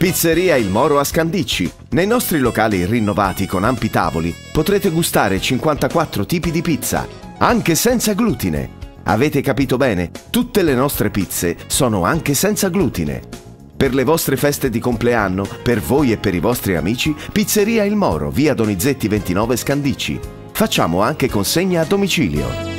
Pizzeria Il Moro a Scandicci. Nei nostri locali rinnovati con ampi tavoli potrete gustare 54 tipi di pizza, anche senza glutine. Avete capito bene? Tutte le nostre pizze sono anche senza glutine. Per le vostre feste di compleanno, per voi e per i vostri amici, Pizzeria Il Moro, via Donizetti 29 Scandicci. Facciamo anche consegna a domicilio.